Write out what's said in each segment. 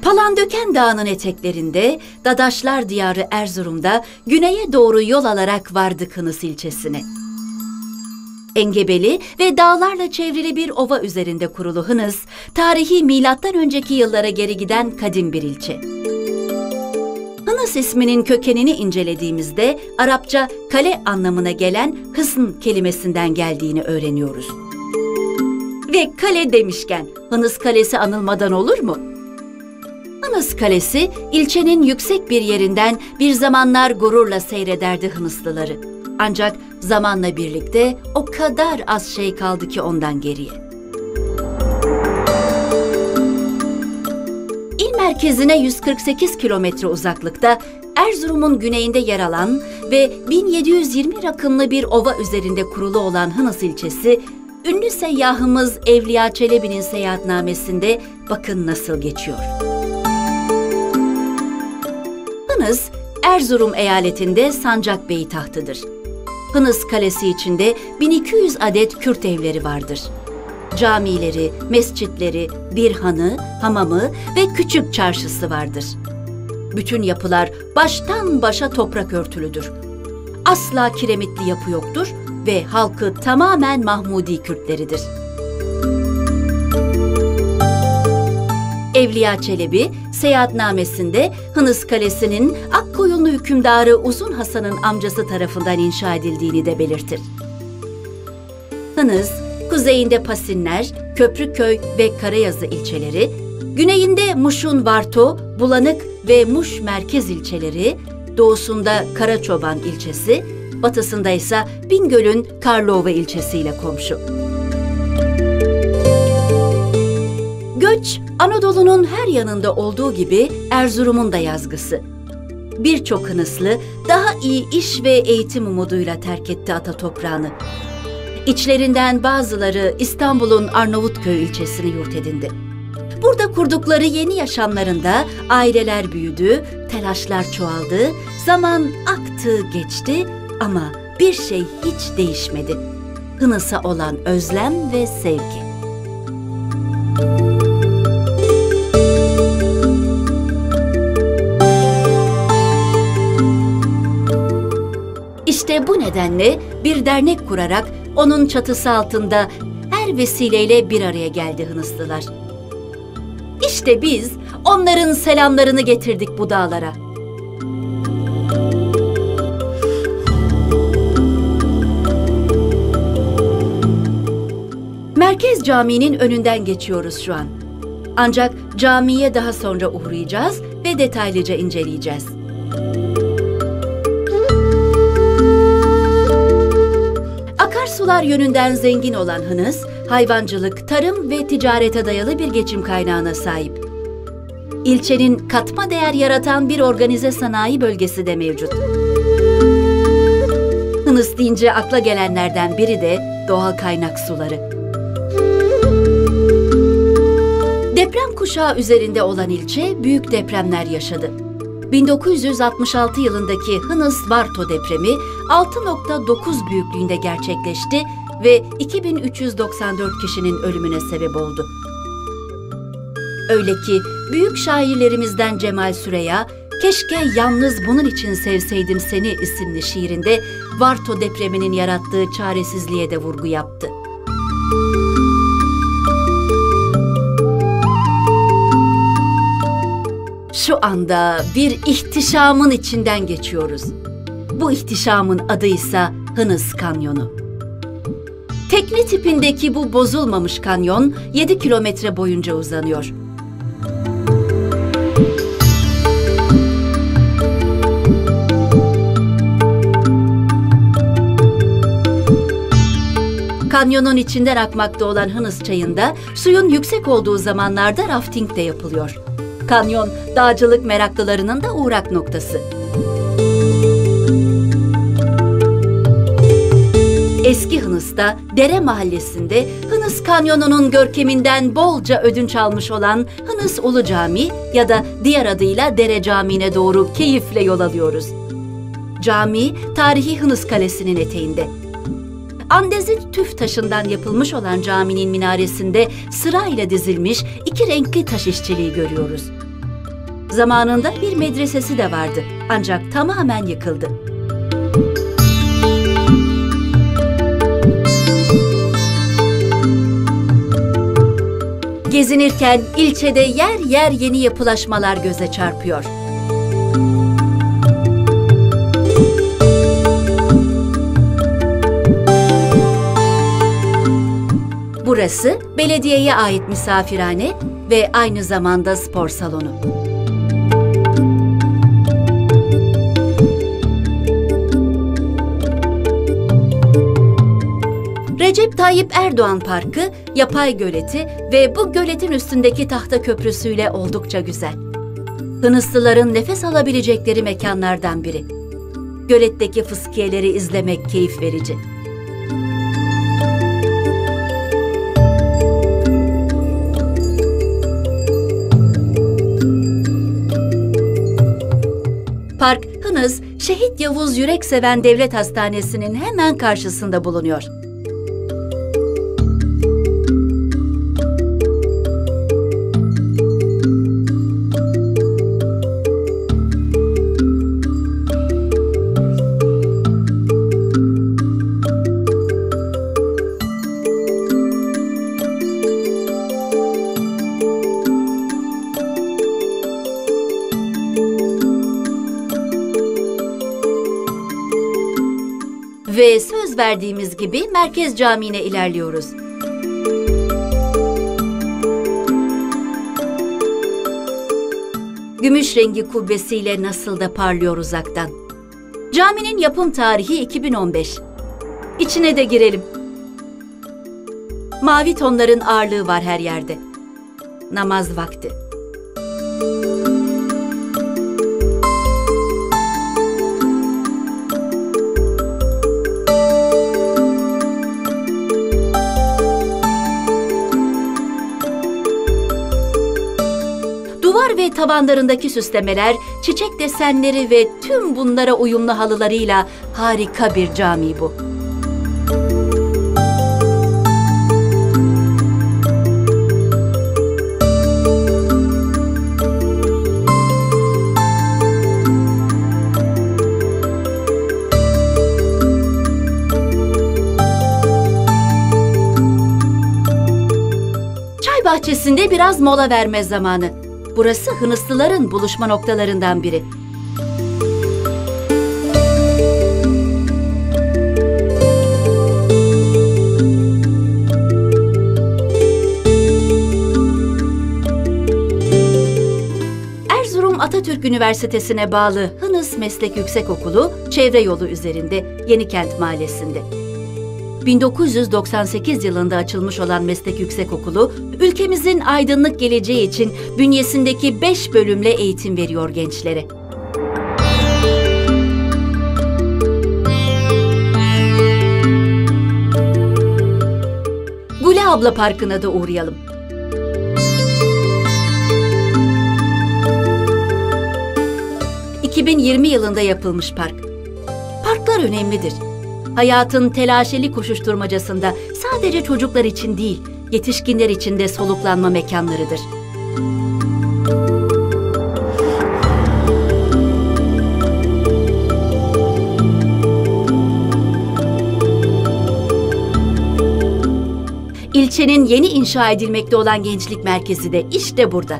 Palandöken Dağı'nın eteklerinde, Dadaşlar diyarı Erzurum'da güneye doğru yol alarak vardık Hınıs ilçesine. Engebeli ve dağlarla çevrili bir ova üzerinde kurulu Hınıs, tarihi milattan önceki yıllara geri giden kadim bir ilçe. Hınıs isminin kökenini incelediğimizde Arapça kale anlamına gelen hısn kelimesinden geldiğini öğreniyoruz. Ve kale demişken Hınıs Kalesi anılmadan olur mu? Hınıs Kalesi, ilçenin yüksek bir yerinden bir zamanlar gururla seyrederdi Hınıslıları. Ancak zamanla birlikte o kadar az şey kaldı ki ondan geriye. İl merkezine 148 kilometre uzaklıkta Erzurum'un güneyinde yer alan ve 1720 rakımlı bir ova üzerinde kurulu olan Hınıs ilçesi, ünlü seyyahımız Evliya Çelebi'nin seyahatnamesinde bakın nasıl geçiyor. Hınıs, Erzurum eyaletinde Sancakbeytahtı'dır. Hınıs Kalesi içinde 1200 adet Kürt evleri vardır. Camileri, mescitleri, bir hanı, hamamı ve küçük çarşısı vardır. Bütün yapılar baştan başa toprak örtülüdür. Asla kiremitli yapı yoktur ve halkı tamamen Mahmudi Kürtleridir. Evliya Çelebi, seyahatnamesinde Hınıs Kalesi'nin Akkoyunlu hükümdarı Uzun Hasan'ın amcası tarafından inşa edildiğini de belirtir. Hınıs, kuzeyinde Pasinler, Köprüköy ve Karayazı ilçeleri, güneyinde Muş'un Varto, Bulanık ve Muş merkez ilçeleri, doğusunda Karaçoban ilçesi, batısında ise Bingöl'ün Karlova ilçesiyle komşu. Göç, Anadolu'nun her yanında olduğu gibi Erzurum'un da yazgısı. Birçok Hınıslı daha iyi iş ve eğitim umuduyla terk etti ata toprağını. İçlerinden bazıları İstanbul'un Arnavutköy ilçesini yurt edindi. Burada kurdukları yeni yaşamlarında aileler büyüdü, telaşlar çoğaldı, zaman aktı geçti ama bir şey hiç değişmedi. Hınıs'a olan özlem ve sevgi. İşte bu nedenle bir dernek kurarak onun çatısı altında her vesileyle bir araya geldi Hınıslılar. İşte biz onların selamlarını getirdik bu dağlara. Merkez Camii'nin önünden geçiyoruz şu an. Ancak camiye daha sonra uğrayacağız ve detaylıca inceleyeceğiz. Akarsular yönünden zengin olan Hınıs, hayvancılık, tarım ve ticarete dayalı bir geçim kaynağına sahip. İlçenin katma değer yaratan bir organize sanayi bölgesi de mevcut. Hınıs deyince akla gelenlerden biri de doğal kaynak suları. Deprem kuşağı üzerinde olan ilçe büyük depremler yaşadı. 1966 yılındaki Hınıs-Varto depremi 6.9 büyüklüğünde gerçekleşti ve 2394 kişinin ölümüne sebep oldu. Öyle ki büyük şairlerimizden Cemal Süreya, "Keşke yalnız bunun için sevseydim seni" isimli şiirinde Varto depreminin yarattığı çaresizliğe de vurgu yaptı. Şu anda bir ihtişamın içinden geçiyoruz. Bu ihtişamın adı ise Hınıs Kanyonu. Tekne tipindeki bu bozulmamış kanyon 7 kilometre boyunca uzanıyor. Kanyonun içinden akmakta olan Hınıs Çayı'nda suyun yüksek olduğu zamanlarda rafting de yapılıyor. Kanyon, dağcılık meraklılarının da uğrak noktası. Eski Hınıs'ta Dere Mahallesi'nde Hınıs Kanyonu'nun görkeminden bolca ödünç almış olan Hınıs Ulu Camii ya da diğer adıyla Dere Camii'ne doğru keyifle yol alıyoruz. Cami, tarihi Hınıs Kalesi'nin eteğinde. Andezit tüf taşından yapılmış olan caminin minaresinde sırayla dizilmiş iki renkli taş işçiliği görüyoruz. Zamanında bir medresesi de vardı, ancak tamamen yıkıldı. Gezinirken ilçede yer yer yeni yapılaşmalar göze çarpıyor. Burası belediyeye ait misafirhane ve aynı zamanda spor salonu. Recep Tayyip Erdoğan Parkı, yapay göleti ve bu göletin üstündeki tahta köprüsüyle oldukça güzel. Hınıslıların nefes alabilecekleri mekanlardan biri. Göletteki fıskiyeleri izlemek keyif verici. Park, Hınıs, Şehit Yavuz Yürekseven Devlet Hastanesi'nin hemen karşısında bulunuyor. Ve söz verdiğimiz gibi Merkez Camii'ne ilerliyoruz. Gümüş rengi kubbesiyle nasıl da parlıyor uzaktan. Caminin yapım tarihi 2015. İçine de girelim. Mavi tonların ağırlığı var her yerde. Namaz vakti. Duvar ve tavanlarındaki süslemeler, çiçek desenleri ve tüm bunlara uyumlu halılarıyla harika bir cami bu. Çay bahçesinde biraz mola verme zamanı. Burası Hınıslıların buluşma noktalarından biri. Erzurum Atatürk Üniversitesi'ne bağlı Hınıs Meslek Yüksekokulu, çevre yolu üzerinde, Yenikent Mahallesi'nde. 1998 yılında açılmış olan Meslek Yüksekokulu, ülkemizin aydınlık geleceği için bünyesindeki 5 bölümle eğitim veriyor gençlere. Gule Abla Parkı'na da uğrayalım. ...2020 yılında yapılmış park. Parklar önemlidir. Hayatın telaşeli koşuşturmacasında sadece çocuklar için değil, yetişkinler için de soluklanma mekanlarıdır. İlçenin yeni inşa edilmekte olan gençlik merkezi de işte burada.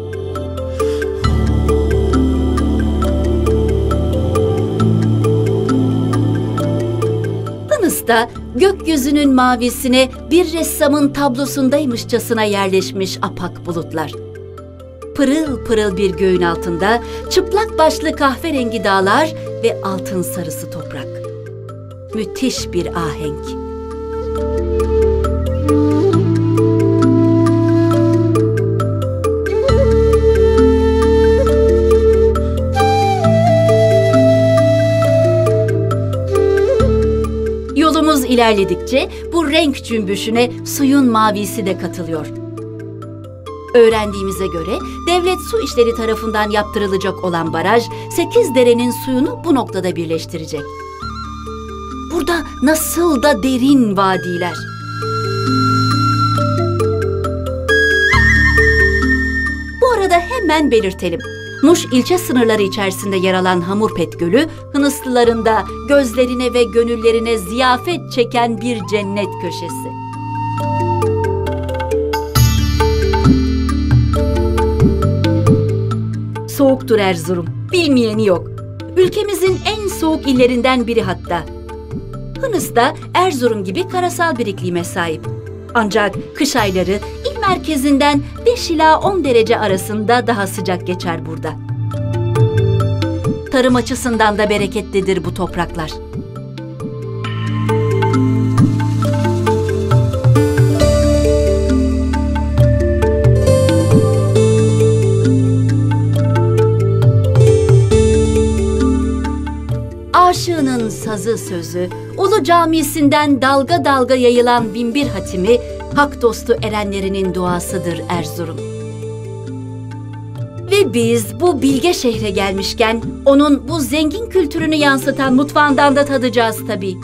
Hınıs'ta gökyüzünün mavisine bir ressamın tablosundaymışçasına yerleşmiş apak bulutlar. Pırıl pırıl bir göğün altında çıplak başlı kahverengi dağlar ve altın sarısı toprak. Müthiş bir ahenk. Yolumuz ilerledikçe bu renk cümbüşüne suyun mavisi de katılıyor. Öğrendiğimize göre devlet su işleri tarafından yaptırılacak olan baraj 8 derenin suyunu bu noktada birleştirecek. Burada nasıl da derin vadiler. Bu arada hemen belirtelim. Muş ilçe sınırları içerisinde yer alan Hamurpet Gölü, Hınıslıların da gözlerine ve gönüllerine ziyafet çeken bir cennet köşesi. Soğuktur Erzurum, bilmeyeni yok. Ülkemizin en soğuk illerinden biri hatta. Hınıs da Erzurum gibi karasal bir iklime sahip. Ancak kış ayları il merkezinden 5 ila 10 derece arasında daha sıcak geçer burada. Tarım açısından da bereketlidir bu topraklar. Aşığının sazı sözü, Ulu Camisi'nden dalga dalga yayılan binbir hatimi, hak dostu erenlerinin duasıdır Erzurum. Ve biz bu bilge şehre gelmişken, onun bu zengin kültürünü yansıtan mutfağından da tadacağız tabii.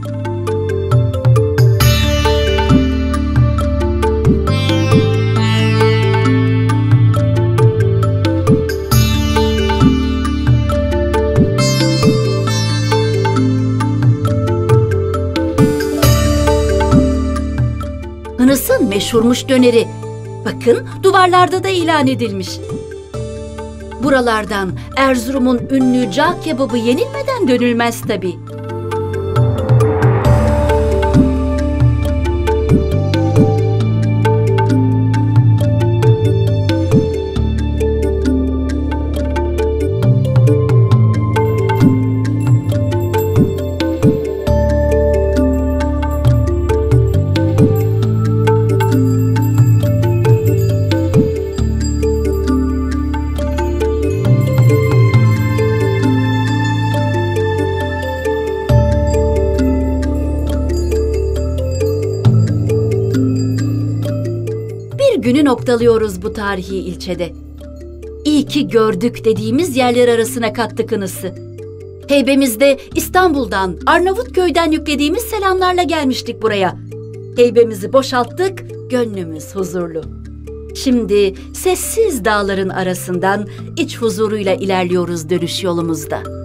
Hınıs'ın meşhurmuş döneri. Bakın duvarlarda da ilan edilmiş. Buralardan Erzurum'un ünlü cağ kebabı yenilmeden dönülmez tabii. Günü noktalıyoruz bu tarihi ilçede. İyi ki gördük dediğimiz yerler arasına kattık Hınıs'ı. Heybemizde İstanbul'dan, Arnavutköy'den yüklediğimiz selamlarla gelmiştik buraya. Heybemizi boşalttık, gönlümüz huzurlu. Şimdi sessiz dağların arasından iç huzuruyla ilerliyoruz dönüş yolumuzda.